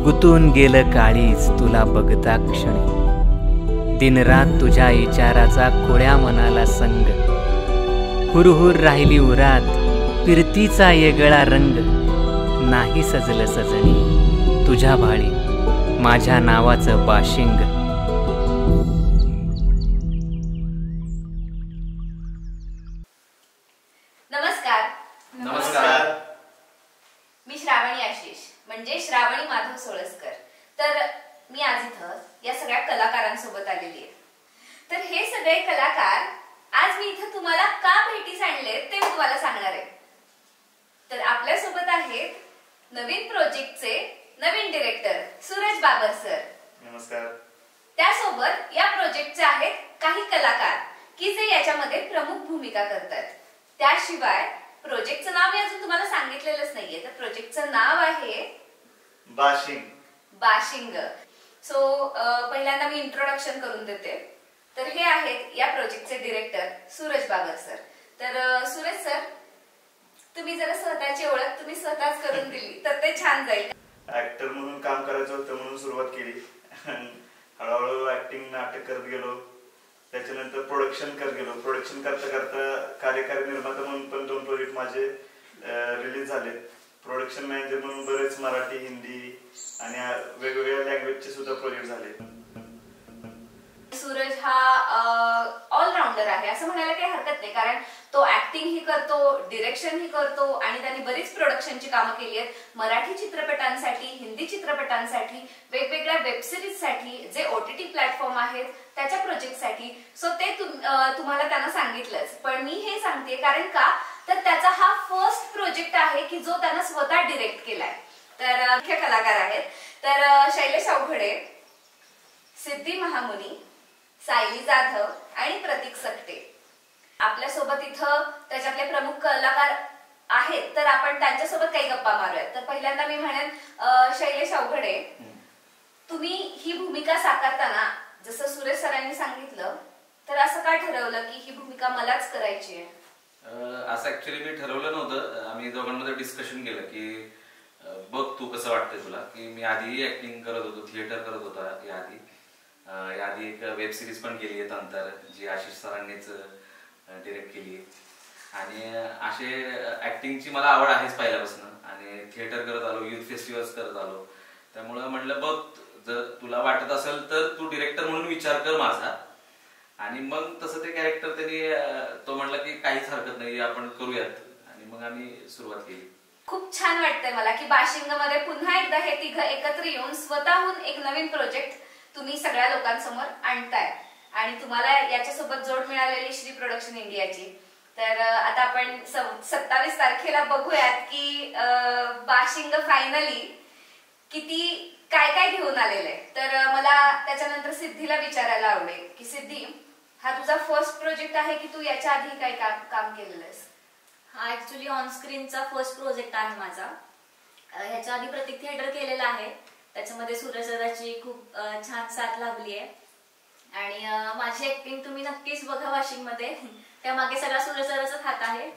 गुंतून गेलं काळीज तुला बघता क्षणी, दिनरात तुझ्या विचाराचा खोड्या मनाला संग, हुरहुर राहिली उरात फिरतीचा येगळा रंग, नाही सजलं सजणी तुझ्या भाळी माझ्या नावाचं बाशिंग. नमस्कार. नमस्कार. मी श्रावणी आशिष म्हणजे श्रावणी माधव सोळसकर. तर मी आज इथं या सगळ्या कलाकारांसोबत आलेली आहे. तर हे सगळे कलाकार आज मी इथं तुम्हाला का भेटीस आणले ते मी तुम्हाला सांगणार आहे. तर आपल्या सोबत आहेत नवीन प्रोजेक्टचे नवीन डिरेक्टर सूरज बाबर सर. नमस्कार. त्यासोबत या प्रोजेक्टचे आहेत काही कलाकार की जे याच्यामध्ये प्रमुख भूमिका करतात. त्याशिवाय प्रोजेक्टचं नाव मी अजून तुम्हाला सांगितलेलंच नाहीये. तर प्रोजेक्टचं नाव आहे बाशिंग. सो पहिल्यांदा मी इंट्रोडक्शन करून देते. तर हे आहेत या प्रोजेक्टचे डिरेक्टर सूरज बाबर सर. तर सूरज सर, तुम्ही जरा स्वतःची ओळख तुम्ही स्वतःच करून दिली तर ते छान जाईल. ऍक्टर म्हणून काम करायचं होतं म्हणून सुरुवात केली. हळूहळू ऍक्टिंग नाटक करत गेलो. त्याच्यानंतर प्रोडक्शन करत गेलो. प्रोडक्शन करता करता कार्यकारी निर्माता म्हणून पण 2 प्रोजेक्ट माझे रिलीज झाले. प्रोडक्शन मॅनेजर म्हणून बरेच मराठी, हिंदी आणि वेगवेगळ्या लँग्वेजचे सुद्धा प्रोजेक्ट झाले. सूरज हा ऑलराऊंडर आहे असं म्हणायला काही हरकत नाही, कारण तो ऍक्टिंग ही करतो, डिरेक्शन ही करतो आणि त्यांनी बरीच प्रोडक्शनची कामं केली आहेत. मराठी चित्रपटांसाठी, हिंदी चित्रपटांसाठी, वेगवेगळ्या वेबसिरीज साठी, जे OTT प्लॅटफॉर्म आहेत त्याच्या प्रोजेक्टसाठी. सो ते तुम्हाला त्यांना सांगितलंच, पण मी हे सांगते कारण का तर त्याचा हा फर्स्ट प्रोजेक्ट आहे की जो त्यानं स्वतः डिरेक्ट केलाय. तर मुख्य कलाकार आहेत तर शैलेश अवघडे, सिद्धी महामुनी, सायली जाधव आणि प्रतीक सकटे आपल्यासोबत इथं त्याच्यातले प्रमुख कलाकार आहेत. तर आपण त्यांच्यासोबत काही गप्पा मारूयात. तर पहिल्यांदा मी म्हणेन शैलेश अवघडे, तुम्ही ही भूमिका साकारताना जसं सुरेश सरांनी सांगितलं तर असं का ठरवलं की ही भूमिका मलाच करायची आहे? असं ऍक्च्युअली मी ठरवलं नव्हतं. आम्ही दोघांमध्ये डिस्कशन केलं की बघ तू कसं वाटतंय तुला, की मी आधी ऍक्टिंग करत होतो, थिएटर करत होता याआधी एक वेब सिरीज पण केली आहे तंतर, जी आशिष सरांनीच डिरेक्ट केली आहे. आणि असे ऍक्टिंगची मला आवड आहेच पहिल्यापासून आणि थिएटर करत आलो, युथ फेस्टिवल्स करत आलो. त्यामुळं म्हटलं बघ जर तुला वाटत असेल तर तू डिरेक्टर म्हणून विचार कर माझा. आणि मग तसं ते कॅरेक्टर त्यांनी तो म्हणला की काहीच हरकत नाही आपण करूयात आणि मग आम्ही सुरुवात केली. खूप छान वाटतंय मला की बाशिंग मध्ये पुन्हा एकदा हे तिघं एकत्र येऊन स्वतःहून एक नवीन प्रोजेक्ट तुम्ही सगळ्या लोकांसमोर आणताय आणि तुम्हाला याच्यासोबत जोड मिळालेली श्री प्रोडक्शन इंडियाची. तर आता आपण 27 तारखेला बघूयात की बाशिंग फायनली किती काय काय घेऊन आलेलं आहे. तर मला त्याच्यानंतर सिद्धीला विचारायला आवडेल की सिद्धी, हा तुझा फर्स्ट प्रोजेक्ट आहे की तू याच्या आधी काय काम केलेलं आहेस? हा ऍक्च्युअली ऑन स्क्रीनचा फर्स्ट प्रोजेक्ट आहे माझा. ह्याच्या आधी प्रतीक थिएटर केलेला आहे. त्याच्यामध्ये सूरज दादाची खूप छान साथ लाभली आहे आणि माझी ऍक्टिंग तुम्ही नक्कीच बघा बाशिंग मध्ये. त्यामागे सगळा सूरज दादाचाच हात आहे.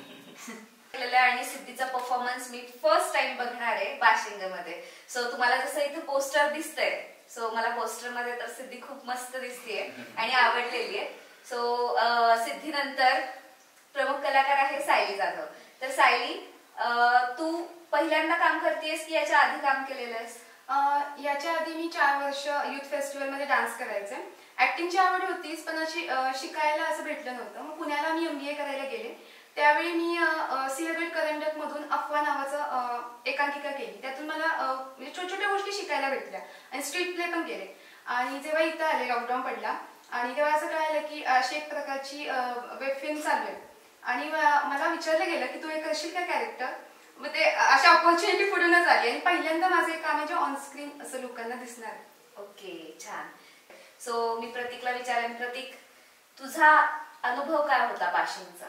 आणि सिद्धीचा परफॉर्मन्स मी फर्स्ट टाइम बघणार आहे बाशिंग मध्ये. सो तुम्हाला जसं इथं पोस्टर दिसतंय, सो मला पोस्टर मध्ये तर सिद्धी खूप मस्त दिसतेय आणि आवडलेली आहे. सो सिद्धी नंतर प्रमुख कलाकार आहे सायली जाधव. तर सायली, तू पहिल्यांदा काम करतेस की याच्या आधी काम केलेलं आहेस? याच्या आधी मी 4 वर्ष युथ फेस्टिवल मध्ये डान्स करायचे. ऍक्टिंगची आवड होतीच पण अशी शिकायला असं भेटलं नव्हतं. मग पुण्याला मी MBA करायला गेले. त्यावेळी मी सिंहगड करंडक मधून अफवा नावाचं एकांकिका केली. त्यातून मला म्हणजे छोट्या छोट्या गोष्टी शिकायला भेटल्या आणि स्ट्रीट प्ले पण केले. आणि जेव्हा इथं आले, लॉकडाऊन पडला आणि तेव्हा असं कळालं की अशी एक प्रकारची वेब फिल्म चालू आहे आणि मला विचारलं गेलं की तू हे करशील का कॅरेक्टर. मग ते अशा ऑपॉर्च्युनिटी पुढूनच आली आणि पहिल्यांदा माझं एक काम आहे जे ऑन स्क्रीन असं लोकांना दिसणार. ओके, छान. सो मी प्रतीकला विचारेन, प्रतीक तुझा अनुभव काय होता बाशिंगचा?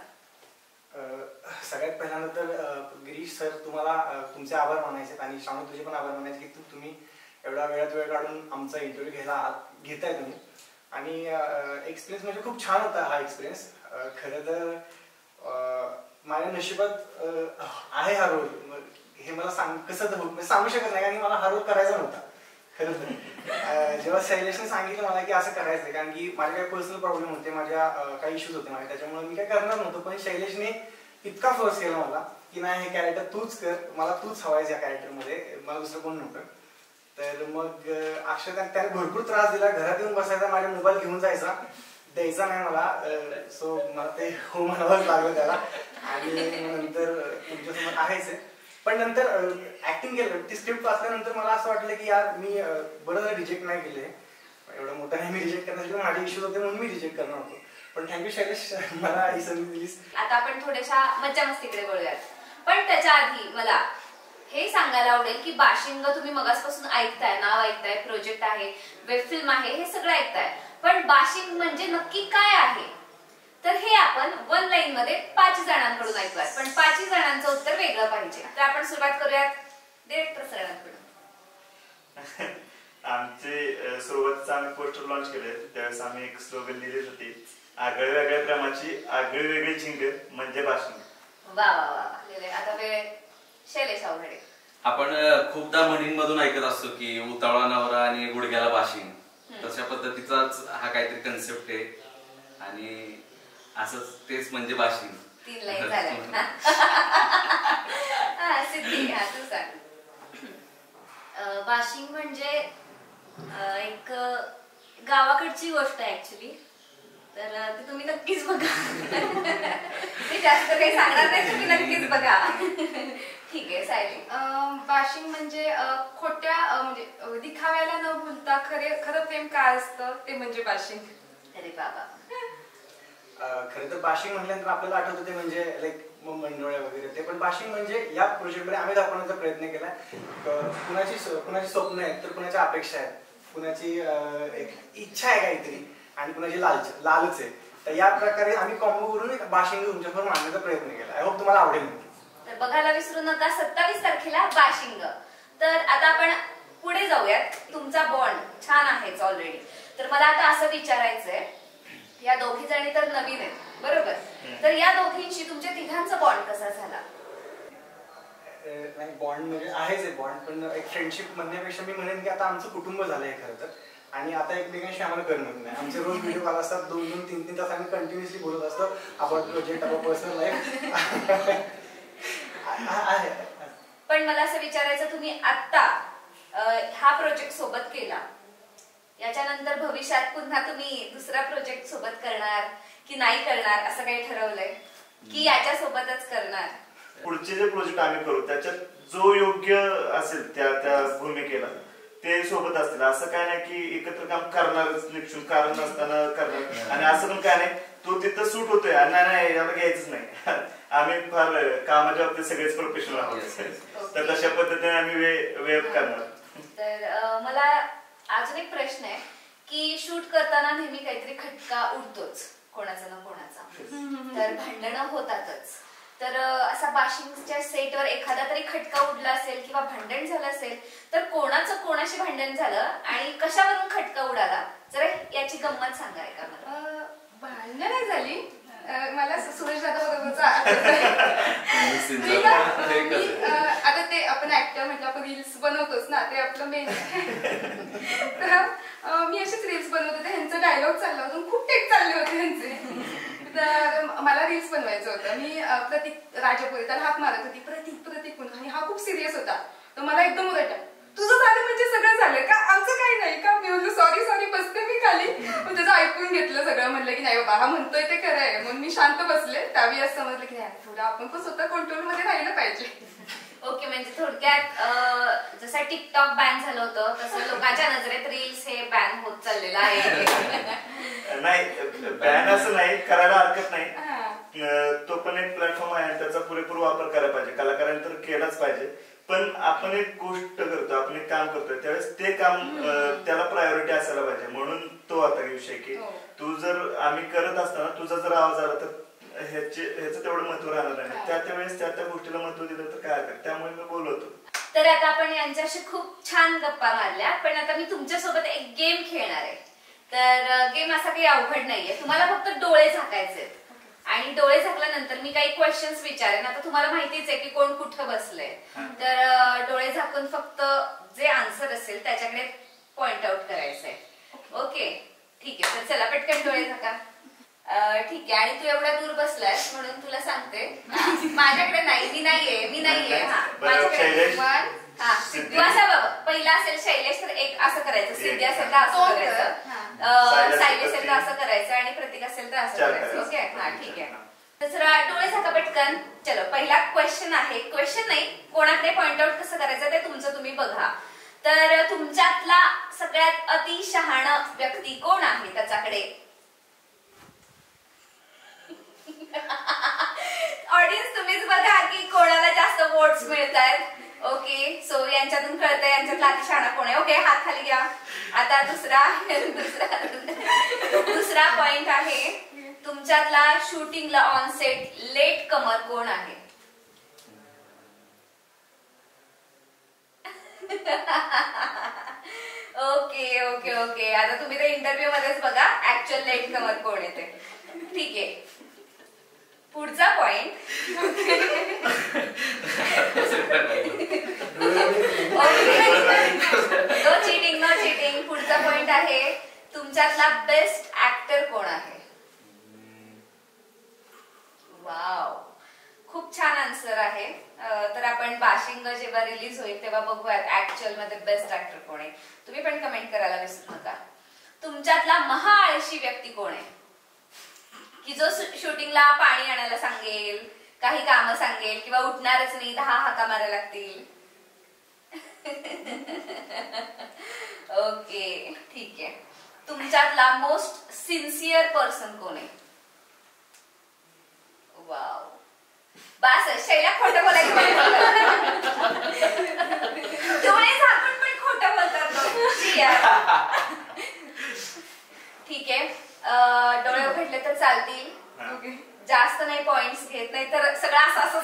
सगळ्यात पहिल्यांदा तर गिरीश सर तुम्हाला तुमचे आभार मानायचे आणि श्रावणी तुझे पण आभार मानायचे की तुम्ही एवढा वेळ काढून आमचा इंटरव्ह्यू घेताय तुम्ही. आणि एक्सपिरियन्स म्हणजे खूप छान होता हा एक्सपिरियन्स. खरं तर माझ्या नशिबात आहे हा रोल. हे मला सांगू शकत नाही, कारण मला हा रोल करायचा नव्हता खरं तर. जेव्हा शैलेशने सांगितलं मला की असं करायचं, कारण की माझे काही पर्सनल प्रॉब्लेम होते, माझ्या काही इश्यूज होते माझे, त्याच्यामुळे मी काय करणार नव्हतं. पण शैलेशने इतका फोर्स केला मला की नाही, हे कॅरेक्टर तूच कर, मला तूच हवायचं या कॅरेक्टरमध्ये, मला दुसरं कोण नव्हतं. तर मग अक्षरशः त्याने भरपूर त्रास दिला. घरात येऊन बसायचा, माझा मोबाईल घेऊन जायचा, द्यायचा नाही मला. सो मला ते हो म्हणावंच लागलं त्याला. आणि नंतर तुमच्यासमोर आहेच आहे. पण नंतर ऍक्टिंग केलं, ती स्क्रिप्ट वाचल्यानंतर मला असं वाटलं की यार मी बरं रिजेक्ट नाही केले, एवढं मोठं नाही मी रिजेक्ट करण्यासाठी, माझे इश्यूज होते म्हणून मी रिजेक्ट करणार होतो. पण थँक्यू शैलेश, मला ही संधी दिलीस. आता आपण थोड्याशा मज्जा मस्तीकडे वळूयात. पण त्याच्या आधी मला हे सांगायला आवडेल की बाशिंग तुम्ही मगासपासून ऐकताय, नाव ऐकताय, प्रोजेक्ट आहे, वेब फिल्म आहे, हे सगळं ऐकताय, पण बाशिंग म्हणजे नक्की काय आहे, तर हे आपण 1 लाईन मध्ये 5 जणांकडून ऐकूयात. पण 5 जणांचं उत्तर वेगळं पाहिजे. तर आपण सुरुवात करूयात डिरेक्टर सरांकडून. आमचे सुरुवातीचं आम्ही पोस्टर लॉन्च केले, त्यावेळेस आम्ही एक स्लोगन लिहिली होती, आगळ्या वेगळ्या प्रेमाची आगळी वेगळी झिंग म्हणजे बाशिंग. वा वा वा. आता वेळ शैलेश अवघडे. आपण खूपदा म्हणींमधून ऐकत असतो की उतावळा नवरा आणि गुडघ्याला बाशिंग, तशा पद्धतीचाच हा काहीतरी कन्सेप्ट आहे आणि असंच तेच म्हणजे बाशिंग. 3 लाईन झाल्या. सिद्धी तू सांग. बाशिंग म्हणजे एक गावाकडची गोष्ट आहे ऍक्च्युली, तर ती तुम्ही नक्कीच बघा. मी जास्त काही सांगणार नाही, तुम्ही नक्कीच बघा. ठीक आहे. सायली. बाशिंग म्हणजे खोट्या म्हणजे दिखाव्याला न भूलता खरं प्रेम काय असतं ते म्हणजे बाशिंग. अरे बाबा. खरं तर बाशिंग म्हटल्यानंतर आपल्याला आठवतं ते म्हणजे लाईक मंडोळ्या वगैरे ते, पण बाशिंग म्हणजे या प्रोजेक्टमध्ये आम्ही दाखवण्याचा प्रयत्न केला. कुणाची स्वप्न आहेत, तर कुणाच्या अपेक्षा आहेत, कुणाची एक इच्छा आहे काहीतरी, आणि कुणाची लालच आहे. तर या प्रकारे आम्ही कॉम्बो करून एक बाशिंग तुमच्यावर मांडण्याचा प्रयत्न केला. आय होप तुम्हाला आवडेल. तर बघायला विसरू नका 27 तारखेला बाशिंग. तर आता आपण पुढे जाऊयात. तुमचा बॉन्ड छान आहेच ऑलरेडी, तर मला आता असं विचारायचंय, या दोघी जणी तर नवीन आहेत बरोबर, तर या दोघींशी तुमच्या तिघांचा बॉन्ड कसा झाला? नाही, बॉन्ड म्हणजे आहेच आहे बॉन्ड, पण एक फ्रेंडशिप म्हणण्यापेक्षा मी म्हणेन की आता आमचं कुटुंब झालंय खरं तर. आणि आता एकमेकांशी आम्हाला करमत नाही. आमचे रोज व्हिडिओ कॉल असतात, 2-2, 3-3 तास आम्ही कंटिन्युअसली बोलत असतो about project, about personal life. पण मला असं विचारायचं, तुम्ही आता हा प्रोजेक्ट सोबत केला, याच्यानंतर भविष्यात पुन्हा तुम्ही दुसरा प्रोजेक्ट सोबत करणार की नाही करणार, असं काही ठरवलंय की याच्या सोबतच करणार? पुढचे जे प्रोजेक्ट आम्ही करू त्याच्यात जो योग्य असेल त्या भूमिकेला ते सोबत असतील. असं काय नाही की एकत्र काम करणारच निक्षून कारण नसताना करणार, आणि असं पण काय नाही तो तिथं सूट होतोय आणि नाही याला घ्यायचंच नाही. आम्ही फार कामाच्या बाबतीत सगळेच प्रोफेशनल आहोत, तर तशा पद्धतीने आम्ही वेब करणार. तर मला अजून एक प्रश्न आहे की शूट करताना नेहमी काहीतरी खटका उडतोच कोणाचा ना कोणाचा, तर भांडणं होतातच. तर असा बाशिंगच्या सेटवर एखादा तरी खटका उडला असेल किंवा भांडण झालं असेल, तर कोणाचं कोणाशी भांडण झालं आणि कशावरून खटका उडाला, जरा याची गंमत सांगा का मला. भांडणं नाही झाली, मला सुरेश दादा बरोबरचा आता ते आपण ऍक्टर म्हणजे आपण रील्स बनवतोच ना, ते आपलं मेन. तर मी असेच रील्स बनवत होते, ह्यांचा डायलॉग चालला होता, खूप टेक चालले होते ह्यांचे. तर मला रील्स बनवायचं होतं. मी प्रतीक राजापुरी त्याला हाक मारत होती, प्रतीक म्हणून, आणि हा खूप सिरियस होता. तर मला एकदम ओरडला, तुझं झालं म्हणजे सगळं झालं का, आमचं काही नाही का? मी म्हणलं सॉरी बसते मी खाली. मग त्याचं ऐकून घेतलं सगळं, म्हणलं की नाही बाबा हा म्हणतोय ते खरं आहे. मग मी शांत बसले. त्यावेळी असं समजलं की नाही, थोडं आपण पण स्वतः कंट्रोल मध्ये राहिलं पाहिजे. ओके, म्हणजे थोडक्यात जसं टिकटॉक बॅन झालं होतं तसं लोकांच्या नजरेत रील्स हे बॅन होत चाललेलं आहे. नाही, बॅन असं नाही, करायला हरकत नाही. तो पण एक प्लॅटफॉर्म आहे, त्याचा पुरेपूर वापर करायला पाहिजे, कलाकारांनी तर केलाच पाहिजे. पण आपण एक गोष्ट करतो, आपण एक काम करतोय, त्यावेळेस ते काम त्याला प्रायोरिटी असायला पाहिजे. म्हणून तो आता विषय की तू जर आम्ही करत असताना तुझा जर आवाज आला तर ह्याचं तेवढं महत्व राहणार नाही. त्यावेळेस त्या गोष्टीला महत्व दिलं तर काय हरकत, त्यामुळे मी बोलवतो. तर आता आपण यांच्याशी खूप छान गप्पा मारल्या, पण आता मी तुमच्यासोबत एक गेम खेळणार आहे. तर गेम असा काही अवघड नाहीये, तुम्हाला फक्त डोळे झाकायचे आणि डोळे झाकल्यानंतर मी काही क्वेश्चन्स विचारेन. आता तुम्हाला माहितीच आहे की कोण कुठं बसलंय, तर डोळे झाकून फक्त जे आन्सर असेल त्याच्याकडे पॉइंट आउट करायचंय. ओके ठीक आहे, तर चला पटकन डोळे झाका. ठीक आहे, आणि तू एवढ्या दूर बसलायस म्हणून तुला सांगते माझ्याकडे नाही, मी नाहीये. हा माझ्याकडे तू असा बाबा पहिला असेल शैलेश तर एक असं करायचं, सिद्धी असेल तर असं करायचं, सायली असेल तर असं करायचं आणि प्रतीक असेल तर असं करायचं. ओके हा ठीक आहे, तर जरा डोळे झाका पटकन. चलो पहिला क्वेश्चन आहे, क्वेश्चन नाही कोणाकडे पॉइंट आउट कसं करायचं ते तुमचं तुम्ही बघा. तर तुमच्यातला सगळ्यात अति शहाणा व्यक्ती कोण आहे त्याच्याकडे. ऑडियन्स तुम्हीच बघा की कोणाला जास्त वोट्स मिळतात. ओके सो यांच्यातून कळतंय यांच्यातला अति शहाणा कोण आहे. ओके हात खाली घ्या. आता दुसरा पॉइंट आहे, तुमच्यातला शूटिंगला ऑन सेट लेट कमर कोण आहे. ओके ओके ओके, आता तुम्ही ते इंटरव्ह्यू मध्येच बघा ऍक्च्युअल लेट कमर कोण येते. ठीक आहे, पुढचा पॉइंट नो चिटिंग. पुढचा पॉइंट आहे, तुमच्यातला बेस्ट ऍक्टर कोण आहे. वाव, खूप छान आन्सर आहे. तर आपण बाशिंग जेव्हा रिलीज होईल तेव्हा बघूयात ऍक्च्युअल मध्ये बेस्ट ऍक्टर कोण आहे. तुम्ही पण कमेंट करायला विसरू नका. तुमच्यातला महाआळशी व्यक्ती कोण आहे की जो शूटिंगला पाणी आणायला सांगेल, काही कामं सांगेल किंवा उठणारच नाही, 10 हाका मारायला लागतील. ओके ठीक आहे, तुमच्यातला मोस्ट सिन्सिअर पर्सन कोण आहे. वाव, बास शैला खोटं बोलायचं. डोळे झाकून पण खोटं बोलतात. ठीक आहे, डोळे उघडले तर चालतील. जास्त नाही पॉइंट्स घेत नाही तर सगळं असं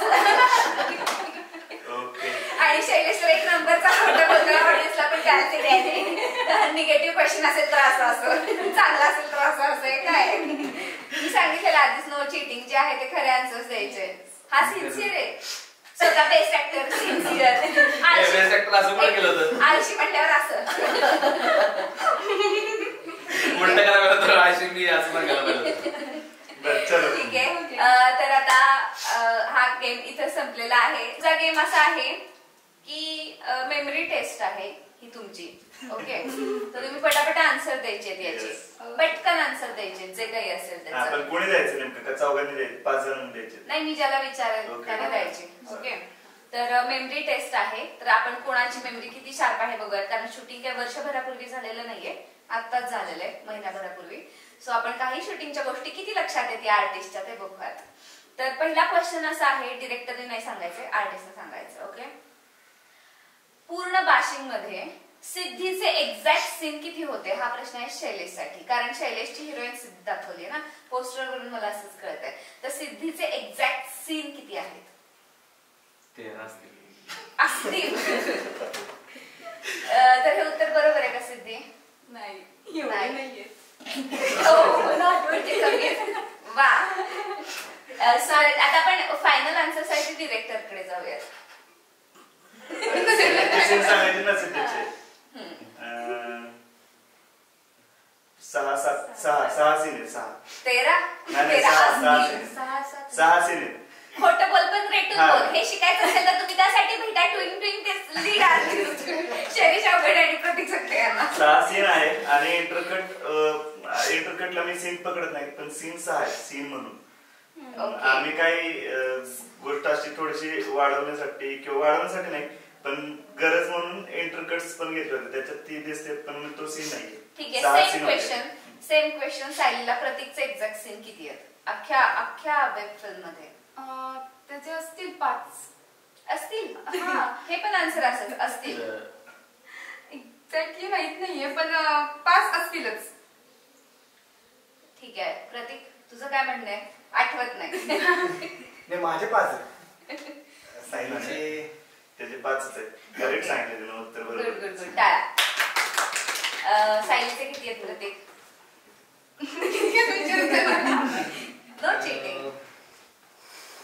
आणि शैलेश तर एक नंबरचा खोटं बोलतोय. ऑडियन्सला पण कॅल्सी द्यायचे. निगेटिव्ह क्वेश्चन असेल तर असं चांगला असेल तर असं काय. मी सांगितलेलं आधीच नो चिटिंग, जे आहे ते खरे आन्सर्स द्यायचे. हा सिन्सिअर आहे स्वतः, बेस्ट ऍक्टर सिन्सिअर. आळशी म्हटल्यावर असं ठीक आहे. तर आता हा गेम इथं संपलेला आहे. तुझा गेम असा आहे की मेमरी टेस्ट आहे ही तुमची. ओके, तर तुम्ही पटापट आन्सर द्यायचे, याचे पटकन आन्सर द्यायचे जे काही असेल त्याचं. कोणी द्यायचं नेमकं का चौघांनी द्यायचं, 5 जणांनी द्यायचे. नाही, मी ज्याला विचारेल त्याला द्यायचे. ओके, तर मेमरी टेस्ट आहे. तर आपण कोणाची मेमरी किती शार्प आहे बघूयात, कारण शूटिंग काही वर्षभरापूर्वी झालेलं नाहीये, आत्ताच झालेलं आहे महिन्याभरापूर्वी. सो आपण काही शूटिंगच्या गोष्टी किती लक्षात येते आर्टिस्टच्या ते बघूयात. तर पहिला क्वेश्चन असा आहे, डिरेक्टरने नाही सांगायचं, आर्टिस्टने सांगायचं. ओके, पूर्ण बाशिंग मध्ये सिद्धीचे एक्झॅक्ट सीन किती होते हा प्रश्न आहे शैलेशसाठी, कारण शैलेशची हिरोईन सिद्धी दाखवली ना पोस्टर वरून, मला असंच कळत आहे. तर सिद्धीचे एक्झॅक्ट सीन किती आहेत. 13 असतील. तर हे उत्तर बरोबर आहे का सिद्धी. नाही. वा, आता आपण फायनल आन्सर साठी डिरेक्टरकडे जाऊयात. सांगायचे ना सिद्धीचे 6 सीन आहेत. 6 सीन आहेत. खोटं बोल पण रेटून बोल. हे शिकायचं असेल तर तुम्ही त्यासाठी भेटा twin lead artist Shailesh Avaghade आणि प्रतीक सक्ते यांना. 6 सीन आहे आणि इंटरकटला मी सीन पकडत नाही, पण सीन 6 आहे सीन म्हणून. आम्ही काही गोष्ट अशी थोडीशी वाढवण्यासाठी किंवा वाढवण्यासाठी नाही, पण गरज म्हणून इंटरकट्स पण घेतले होते, त्याच्यात ती दिसते पण तो सीन नाही. ठीक आहे, सेम क्वेश्चन सायलीला. प्रतीकचे एक्झॅक्ट सीन किती आहेत अख्ख्या वेब फिल्म मध्ये. त्याचे असतील 5 असतील. हे पण आन्सर असतील. एक्झॅक्टली माहित नाहीये पण 5 असतीलच. ठीक आहे, प्रतीक तुझं काय म्हणणं आहे. आठवत नाही. माझे 5 आहेत. सायलीचे त्याचे 5च आहेत. करेक्ट सांगितलं ना उत्तर बरोबर. गुड. टाळा. सायलीचे किती आहेत प्रतीक. No cheating.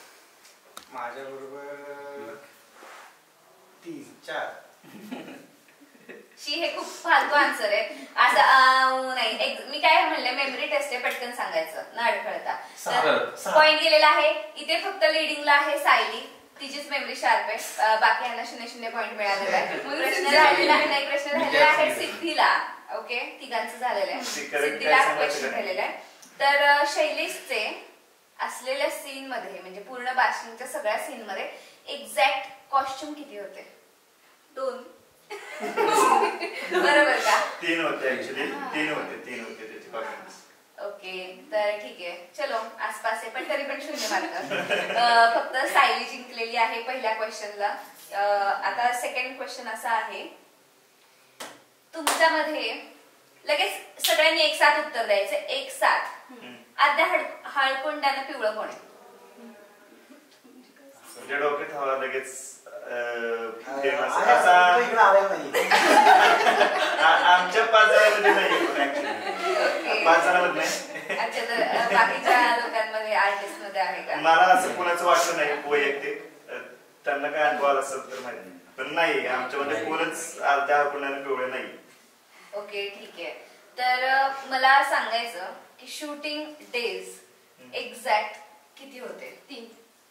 फालतू आन्सर आहे असं नाही. मी काय म्हणले मेमरी टेस्ट आहे, पटकन सांगायचं न अडखळता. तर पॉइंट गेलेला आहे. इथे फक्त लिडिंगला आहे सायली, तिचीच मेमरी शार्प आहे. बाकी यांना 0-0 पॉइंट मिळालेला आहे. प्रश्न राहिलेला नाही, प्रश्न राहिलेला आहे सिद्धीला. ओके, तिघांचं झालेलं आहे. सिद्धीला क्वेश्चन राहिलेला आहे. तर शैलेशचे असलेल्या सीन मध्ये म्हणजे पूर्ण बाशिंगच्या सगळ्या सीन मध्ये एक्झॅक्ट कॉस्ट्युम किती होते? 2. बरोबर का? 3 होते ऍक्च्युली, 3 होते त्याचे कॉस्ट्युम्स. ओके, तर ठीक आहे, चलो आसपास आहे, पण तरी पण 0 मार्क. फक्त सायली जिंकलेली आहे पहिल्या क्वेश्चनला. आता सेकंड क्वेश्चन असा आहे, तुमच्यामध्ये लगेच सगळ्यांनी एक साथ उत्तर द्यायचं. एक साथ. आद्या हळकुंडाने पिवळं कोण आहे? म्हणजे डोक्यात हवा लगेच आमच्या 5 जणांमध्ये नाही, 5 जणांमध्ये नाही. अच्छा, तर बाकीच्या लोकांमध्ये आर्टिस्ट मध्ये आहे का? मला असं कोणाचं वाटलं नाही वैयक्तिक, त्यांना काय अनुभव असेल तर माहिती, पण नाही आमच्यामध्ये कोणच अर्ध्या हळकुंडाने पिवळे नाही. ओके, ठीक आहे. तर मला सांगायचं की शूटिंग डेज एक्झॅक्ट किती होते? 3.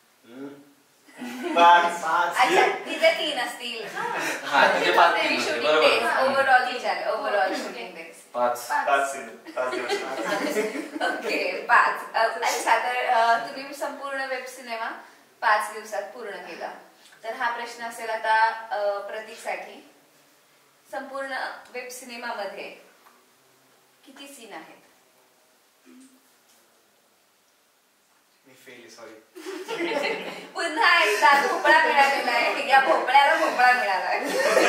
5. अच्छा, तिथे 3 असतील. शूटिंग डेज ओव्हरऑल विचार, ओव्हरऑल शूटिंग डेज 5 दिवस. ओके, 5. अच्छा, तर तुम्ही संपूर्ण वेब सिनेमा 5 दिवसात पूर्ण केला. तर हा प्रश्न असेल आता प्रतीकसाठी. संपूर्ण वेब सिनेमामध्ये किती सीन आहेत? पुन्हा एकदा भोपळा मिळालेला आहे. या भोपळ्याला भोपळा मिळाला आहे.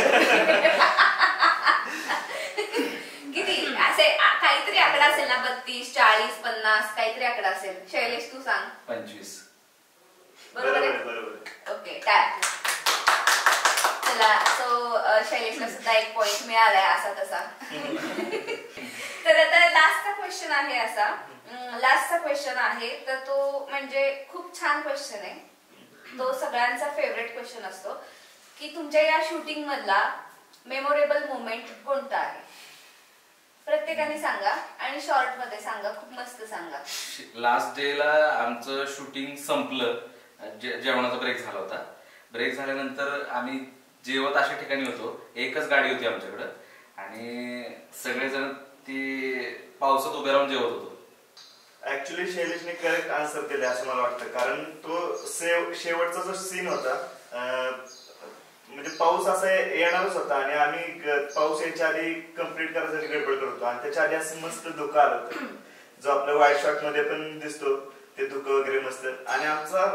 किती असे काहीतरी आकडा असेल ना? 32, 40, 50 काहीतरी आकडा असेल. शैलेश तू सांग. 25. बरोबर आहे. ओके, टाळ. चला, सो शैलेशला सुद्धा 1 पॉइंट मिळालाय असा तसा. तर आता लास्टचा क्वेश्चन आहे असा. लास्टचा क्वेश्चन आहे तर तो म्हणजे खूप छान क्वेश्चन आहे. तो सगळ्यांचा फेवरेट क्वेश्चन असतो की तुमच्या या शूटिंग मधला मेमोरेबल मोमेंट कोणता आहे? प्रत्येकाने सांगा आणि शॉर्ट मध्ये सांगा, खूप मस्त सांगा. लास्ट डे ला आमचं शूटिंग संपलं, जेवणाचा ब्रेक झाला होता. ब्रेक झाल्यानंतर आम्ही जेवत अशा ठिकाणी होतो, एकच गाडी होती आमच्याकडं आणि सगळेजण ती पावसात उभे राहून जेवत होतो. ऍक्च्युली शैलेशने करेक्ट आन्सर दिले असं मला वाटतं, कारण तो शेवटचा जो सीन होता म्हणजे पाऊस असा येणारच होता आणि आम्ही पाऊस यायच्या आधी कम्प्लीट करायसाठी गडबड करत होतो आणि त्याच्या आधी असं मस्त धुकं आलं होतं, जो आपल्या वाईट शॉट मध्ये पण दिसतो ते धुकं वगैरे मस्त. आणि आमचा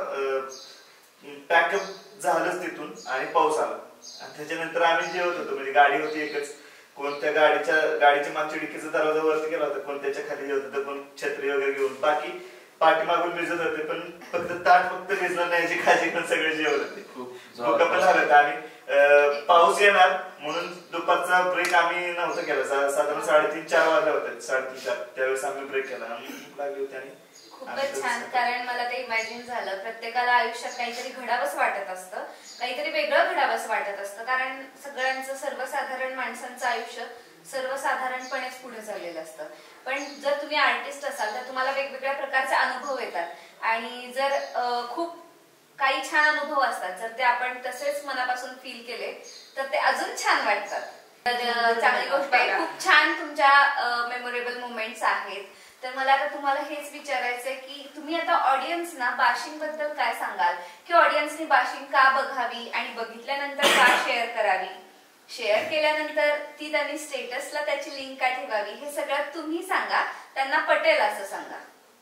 पॅकअप झालंच तिथून आणि पाऊस आला आणि त्याच्यानंतर आम्ही जेवत होतो. म्हणजे गाडी होती एकच, कोणत्या गाडीच्या मागच्या डिकीचा दरवाजा वरती गेला होता, कोण त्याच्या खाली जेवत होतं, कोण छत्री वगैरे घेऊन, बाकी पाठीमागून भिजत होते पण फक्त ताट फक्त भिजलं नाही याची काळजी पण सगळे जेवत होते. धुकं पण झालं होतं आणि पाऊस येणार म्हणून दुपारचा ब्रेक आम्ही नव्हता केला. साधारण 3:30-4 वाजले होते, 3:30-4 त्यावेळेस आम्ही ब्रेक केला. लागली होती आणि खूपच छान, कारण मला ते इमॅजिन झालं. प्रत्येकाला आयुष्यात काहीतरी घडावंच वाटत असतं, काहीतरी वेगळं घडावंच वाटत असतं, कारण सगळ्यांचं सर्वसाधारण माणसांचं आयुष्य सर्वसाधारणपणेच पुढे चाललेलं असतं. पण जर तुम्ही आर्टिस्ट असाल तर तुम्हाला वेगवेगळ्या प्रकारचे अनुभव येतात आणि जर खूप काही छान अनुभव असतात, जर ते आपण तसेच मनापासून फील केले तर ते अजून छान वाटतात. तर चांगली गोष्ट आहे. खूप छान तुमच्या मेमोरेबल मोमेंट्स आहेत. तर मला आता तुम्हाला हेच विचारायचंय की तुम्ही आता ऑडियन्सना बाशिंग बद्दल काय सांगाल, की ऑडियन्सनी बाशिंग का बघावी आणि बघितल्यानंतर का शेअर करावी, शेअर केल्यानंतर ती त्यांनी स्टेटसला त्याची लिंक का ठेवावी, हे सगळं तुम्ही सांगा, त्यांना पटेल असं सांगा.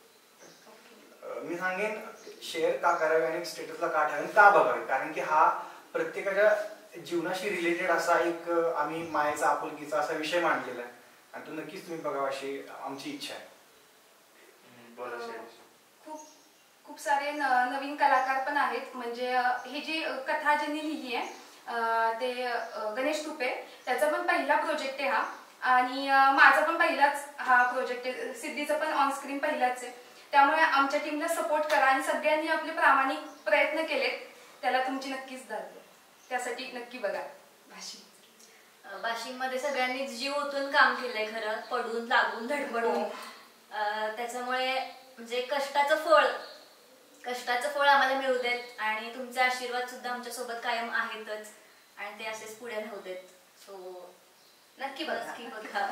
मी सांगेन शेअर का करावे आणि स्टेटसला का ठेवावे, का बघावे, कारण की हा प्रत्येकाच्या जीवनाशी रिलेटेड असा एक आम्ही मायेचा आपुलकीचा असा विषय मांडलेला आहे आणि तो नक्कीच तुम्ही बघावा अशी आमची इच्छा आहे. खूप सारे नवीन कलाकार पण आहेत. म्हणजे ही जी कथा ज्यांनी लिहिली आहे ते गणेश तुपे, त्याचा पण पहिला प्रोजेक्ट आहे हा आणि माझा पण पहिलाच हा प्रोजेक्ट आहे. सिद्धीचा पण ऑनस्क्रीन पहिलाच आहे. त्यामुळे आमच्या टीमला सपोर्ट करा आणि सगळ्यांनी आपले प्रामाणिक प्रयत्न केलेत, त्याला तुमची नक्कीच दाद द्या. त्यासाठी नक्की बघा बाशिंग. बाशिंगमध्ये सगळ्यांनीच जीव ओतून काम केलंय खरं, पडून लागून धडपडून. त्याच्यामुळे म्हणजे कष्टाचं फळ आम्हाला मिळू देत आणि तुमचे आशीर्वाद सुद्धा आमच्या सोबत कायम आहेतच आणि ते असेच पुढे राहू देत. सो नक्की बघा.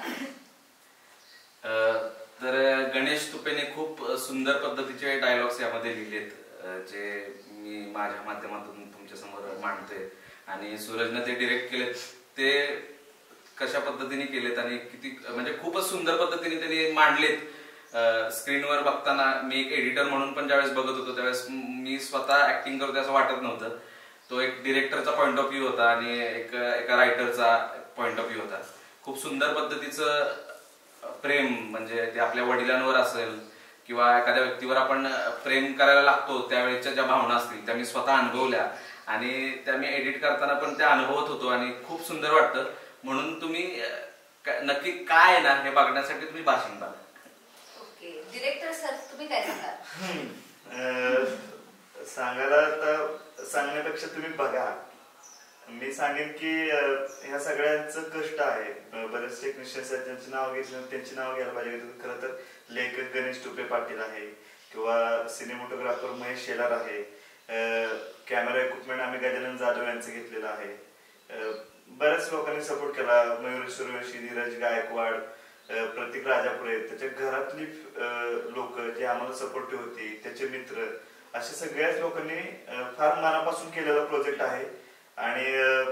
तर गणेश तुपेने खूप सुंदर पद्धतीचे डायलॉग्स यामध्ये लिहिलेत, जे मी माझ्या माध्यमातून तुमच्या समोर मांडते. आणि सूरजने ते डिरेक्ट केलेत, ते कशा पद्धतीने केलेत आणि किती म्हणजे खूपच सुंदर पद्धतीने त्यांनी मांडलेत. स्क्रीनवर बघताना मी एक एडिटर म्हणून पण ज्यावेळेस बघत होतो त्यावेळेस मी स्वतः ऍक्टिंग करतो असं वाटत नव्हतं. तो एक डिरेक्टरचा पॉइंट ऑफ व्ह्यू होता आणि एका रायटरचा पॉइंट ऑफ व्ह्यू होता. खूप सुंदर पद्धतीचं प्रेम, म्हणजे ते आपल्या वडिलांवर असेल किंवा एखाद्या व्यक्तीवर आपण प्रेम करायला लागतो त्यावेळेच्या ज्या भावना असतील त्या मी स्वतः अनुभवल्या आणि त्या मी एडिट करताना पण त्या अनुभवत होतो आणि खूप सुंदर वाटतं. म्हणून तुम्ही नक्की काय ना हे बघण्यासाठी तुम्ही बाशिंग बघा. ओके, डिरेक्टर सर तुम्ही काय सांगाल? सांगायला तर सांगण्यापेक्षा तुम्ही बघा. मी सांगेन की ह्या सगळ्यांचं कष्ट आहे. बरेच टेक्निशियन्स आहेत त्यांची नाव घेतली, त्यांची नाव घ्यायला पाहिजे. खरं तर लेखक गणेश टुपे पाटील आहे किंवा सिनेमॅटोग्राफर महेश शेलार आहे. कॅमेरा इक्विपमेंट आम्ही गजानन जाधव यांचं घेतलेलं आहे. बऱ्याच लोकांनी सपोर्ट केला. मयूर सूर्यवंशी, धीरज गायकवाड, प्रतीक राजापुरे, त्याच्या घरातली लोक जे आम्हाला सपोर्टिव्ह होती, त्याचे मित्र, अशा सगळ्याच लोकांनी फार मनापासून केलेला प्रोजेक्ट आहे. आणि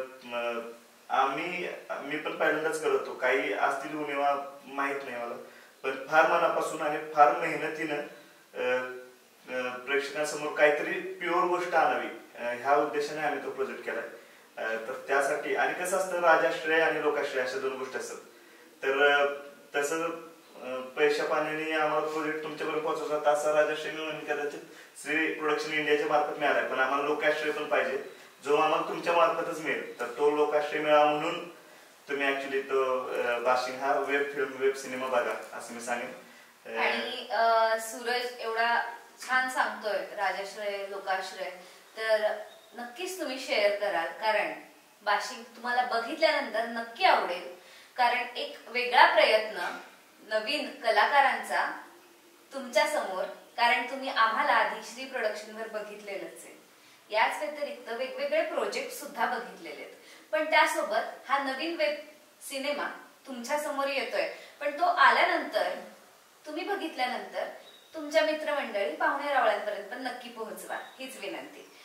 मी पण पहिल्यांदाच करतो, काही असतील उणिवा माहित नाही मला, पण फार मनापासून आणि फार मेहनतीनं प्रेक्षकांसमोर काहीतरी प्युअर गोष्ट आणावी ह्या उद्देशाने आम्ही तो प्रोजेक्ट केलाय. तर त्यासाठी आणि कसं असतं, राजाश्रय आणि लोकाश्रय अशा दोन गोष्टी असतात. तर तसं पैशा पाण्याने आम्हाला प्रोजेक्ट तुमच्यापर्यंत पोहोचवता तसा राजाश्रय म्हणजे कदाचित श्री प्रोडक्शन इंडियाच्या मार्फत मिळालाय, पण आम्हाला लोकाश्रय पण पाहिजे जो आम्हाला तुमच्या मार्फतच मिळेल. तर तो लोकाश्रय मिळावा म्हणून तुम्ही ऍक्च्युली तो बाशिंग हा वेब सिनेमा बघा असं मी सांगेन. आणि सूरज एवढा छान सांगतोय राजाश्रय लोकाश्रय, तर नक्कीच तुम्ही शेअर कराल, कारण बाशिंग तुम्हाला बघितल्यानंतर नक्की आवडेल. कारण एक वेगळा प्रयत्न नवीन कलाकारांचा तुमच्या समोर, कारण तुम्ही आम्हाला आधी श्री प्रोडक्शनवर बघितलेलंच आहे, याच व्यतिरिक्त वेगवेगळे प्रोजेक्ट सुद्धा बघितलेले आहेत, पण त्यासोबत हा नवीन वेब सिनेमा तुमच्या समोर येतोय. पण तो आल्यानंतर, तुम्ही बघितल्यानंतर तुमच्या मित्रमंडळी, पाहुणे रावळ्यांपर्यंत पण नक्की पोहोचवा, हीच विनंती.